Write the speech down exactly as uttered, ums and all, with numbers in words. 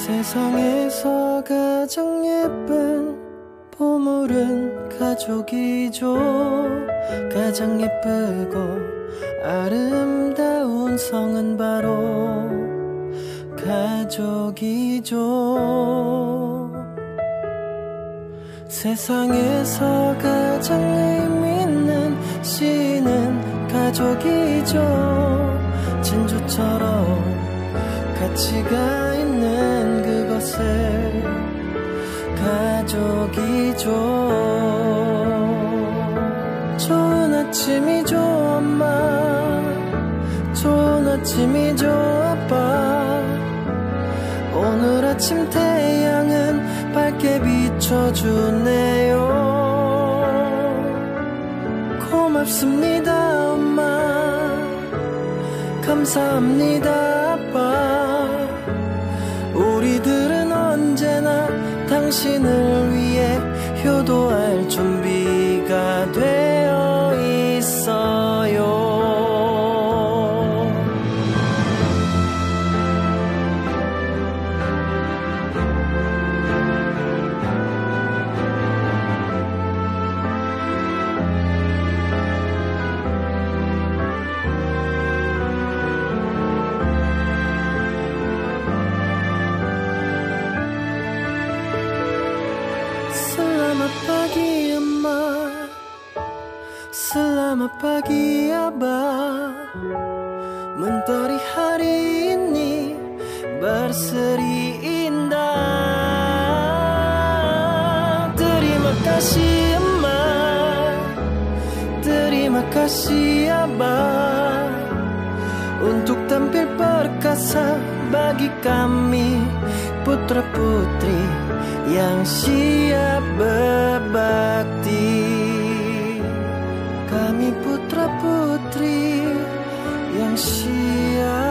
세상에서 가장 예쁜 보물은 가족이죠. 가장 예쁘고 아름다운 성은 바로 가족이죠. 세상에서 가장 의미 있는 시는 가족이죠. 진주처럼 가치가 있는 그것을 가족이죠. 좋은 아침이죠 엄마, 좋은 아침이죠 아빠. 오늘 아침 태양은 밝게 비춰주네요. 고맙습니다 엄마, 감사합니다 아빠. 우리들은 언제나 당신을 위해 효도할 준비가 되어 있어요. pagi Amma, selamat pagi Abah. Mentari hari ini berseri indah. Terima kasih Amma, terima kasih Abah, untuk tampil perkasa bagi kami putra-putri yang siap berbakti. Kami putra-putri yang siap